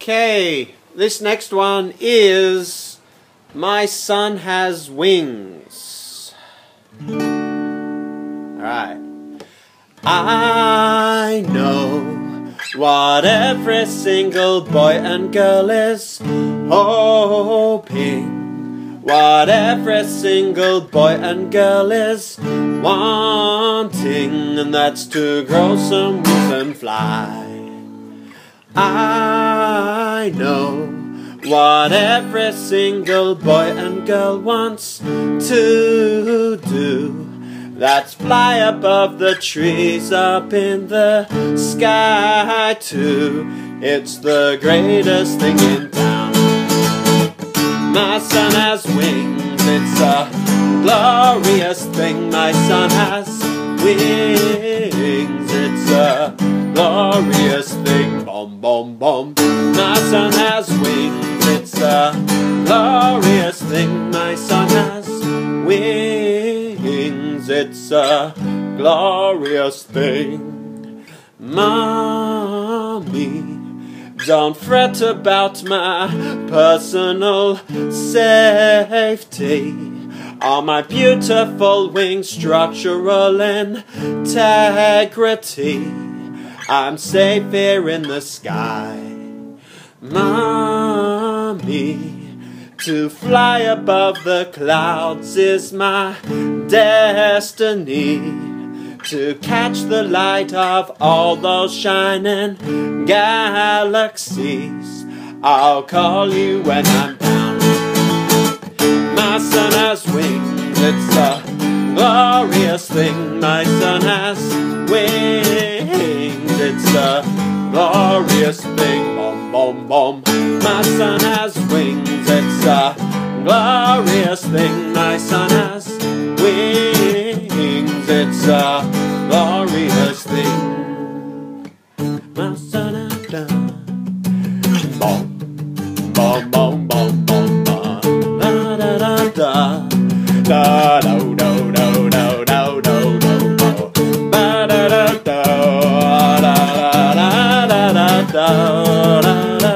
Okay, this next one is My Son Has Wings. Alright. I know what every single boy and girl is hoping, what every single boy and girl is wanting, and that's to grow some wings and fly. I know what every single boy and girl wants to do, that's fly above the trees, up in the sky too. It's the greatest thing in town. My son has wings, it's a glorious thing. My son has wings, it's a glorious thing. Boom, boom, boom. My son has wings, it's a glorious thing. My son has wings, it's a glorious thing. Mommy, don't fret about my personal safety. All my beautiful wings, structural integrity. I'm safe here in the sky. Mommy, to fly above the clouds is my destiny. To catch the light of all those shining galaxies. I'll call you when I'm down. My son has wings, it's a glorious thing. My son has wings, it's a glorious thing. Boom, boom, boom. My son has wings, it's a glorious thing. My son has wings, it's a glorious thing. My son has done. Boom, boom, boom, boom, boom, boom. Da da da da. Da do do do do do do do. Ba da da da da da da da da da.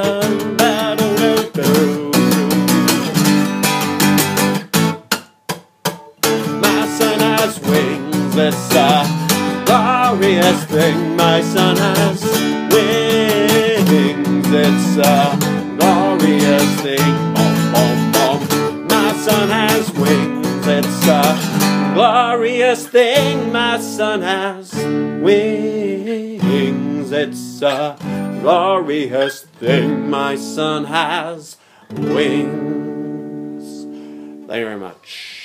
It's a glorious thing. My son has wings, it's a glorious thing. Boom, boom, boom. My son has wings, it's a glorious thing. My son has wings, it's a glorious thing. My son has wings. Thank you very much.